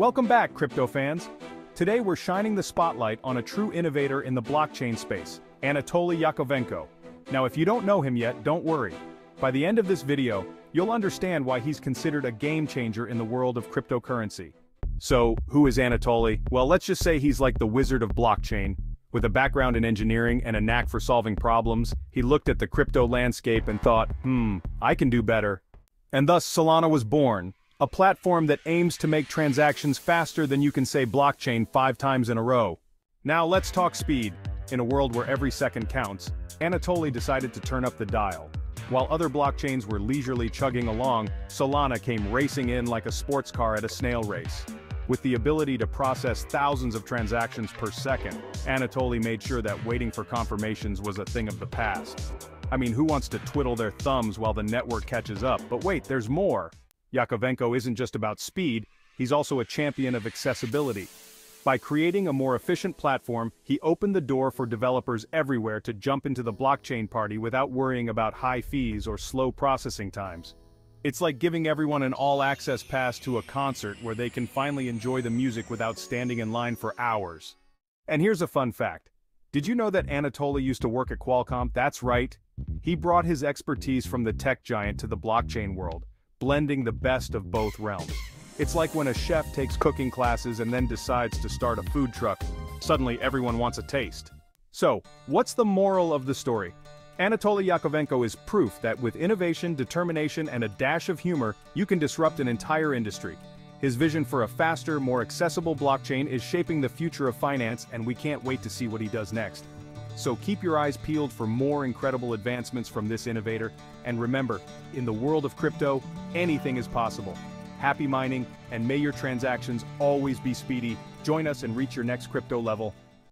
Welcome back, crypto fans. Today we're shining the spotlight on a true innovator in the blockchain space, Anatoly Yakovenko. Now if you don't know him yet, don't worry. By the end of this video, you'll understand why he's considered a game changer in the world of cryptocurrency. So, who is Anatoly? Well, let's just say he's like the wizard of blockchain. With a background in engineering and a knack for solving problems, he looked at the crypto landscape and thought, I can do better. And thus Solana was born, a platform that aims to make transactions faster than you can say blockchain 5 times in a row. Now let's talk speed. In a world where every second counts, Anatoly decided to turn up the dial. While other blockchains were leisurely chugging along, Solana came racing in like a sports car at a snail race. With the ability to process thousands of transactions per second, Anatoly made sure that waiting for confirmations was a thing of the past. I mean, who wants to twiddle their thumbs while the network catches up? But wait, there's more. Yakovenko isn't just about speed, he's also a champion of accessibility. By creating a more efficient platform, he opened the door for developers everywhere to jump into the blockchain party without worrying about high fees or slow processing times. It's like giving everyone an all-access pass to a concert where they can finally enjoy the music without standing in line for hours. And here's a fun fact. Did you know that Anatoly used to work at Qualcomm? That's right. He brought his expertise from the tech giant to the blockchain world, blending the best of both realms. It's like when a chef takes cooking classes and then decides to start a food truck. Suddenly everyone wants a taste. So, what's the moral of the story? Anatoly Yakovenko is proof that with innovation, determination, and a dash of humor, you can disrupt an entire industry. His vision for a faster, more accessible blockchain is shaping the future of finance, and we can't wait to see what he does next. So keep your eyes peeled for more incredible advancements from this innovator, and remember, in the world of crypto, anything is possible. Happy mining, and may your transactions always be speedy. Join us and reach your next crypto level.